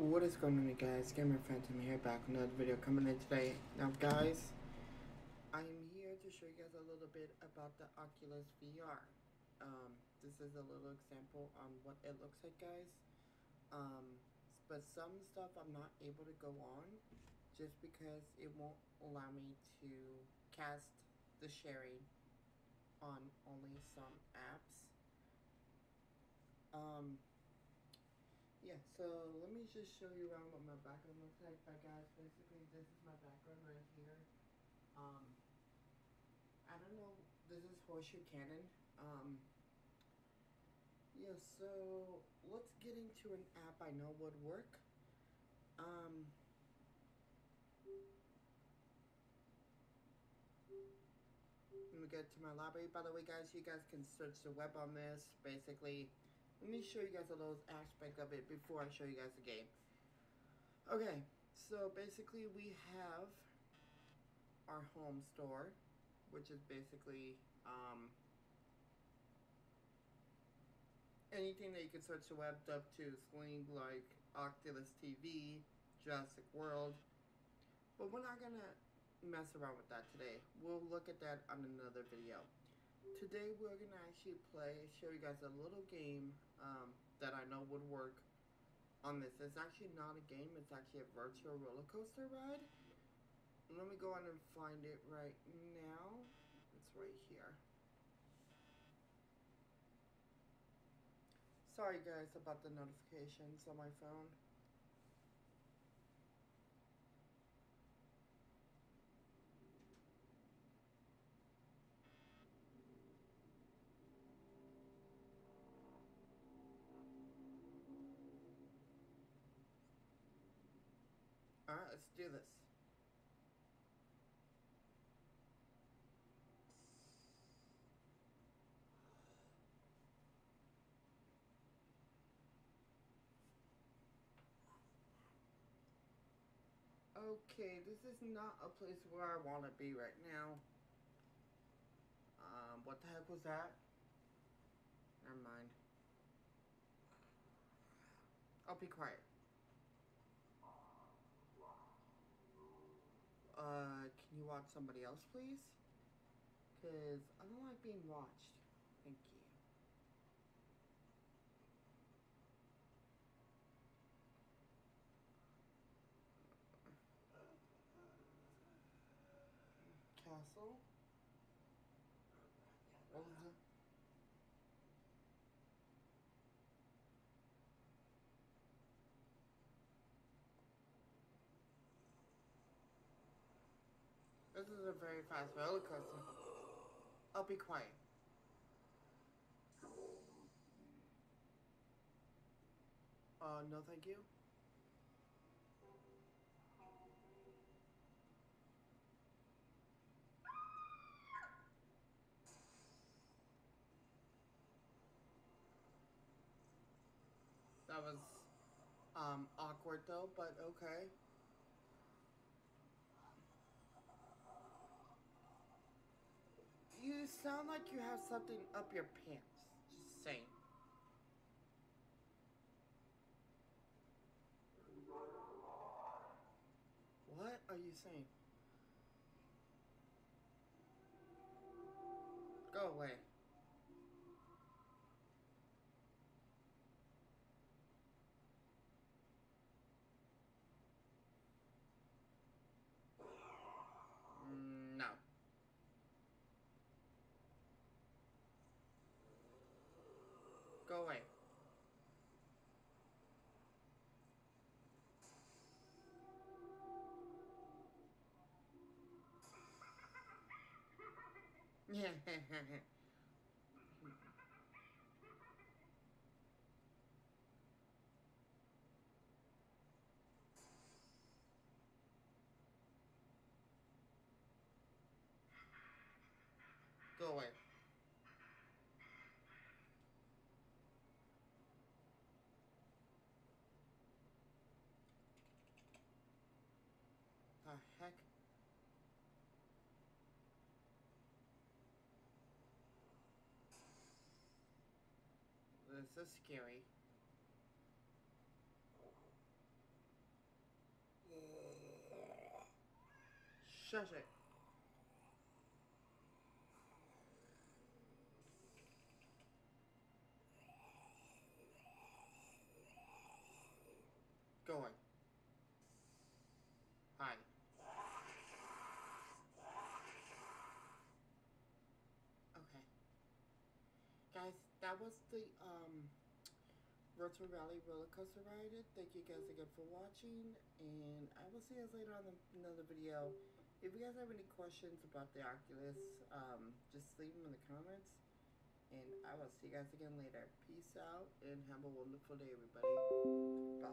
What is going on, you guys? Gamer Phantom here, back with another video coming in today. Now, guys, I am here to show you guys a little bit about the Oculus VR. This is a little example on what it looks like, guys. But some stuff I'm not able to go on just because it won't allow me to cast the sharing on only some apps. Yeah, so let me just show you around what my background looks like. But guys, basically this is my background right here. I don't know, this is Horseshoe Cannon. Yeah, so let's get into an app I know would work. Let me get to my library. By the way, guys, you guys can search the web on this. Basically, let me show you guys a little aspect of it before I show you guys the game. Okay, so basically we have our home store, which is basically anything that you can search the web up to, screen like Oculus TV, Jurassic World. But we're not gonna mess around with that today. We'll look at that on another video. Today we're gonna actually show you guys a little game that I know would work on this. It's actually not a game, it's actually a virtual roller coaster ride. Let me go on and find it right now. It's right here. Sorry guys about the notifications on my phone. Alright, let's do this. Okay, this is not a place where I want to be right now. What the heck was that? Never mind. I'll be quiet. Can you watch somebody else, please? Because I don't like being watched. Thank you. Castle? What was it? This is a very fast roller coaster. I'll be quiet. No thank you. That was, awkward though, but okay. You sound like you have something up your pants. Just saying. What are you saying? Go away. No. Go away. Yeah. Go away. The heck? This is scary. Shush it. Go away. Hi. Okay. Guys, that was the Virtual Rally roller coaster ride. Thank you guys again for watching, and I will see you guys later on another video. If you guys have any questions about the Oculus, just leave them in the comments, and I will see you guys again later. Peace out, and have a wonderful day, everybody.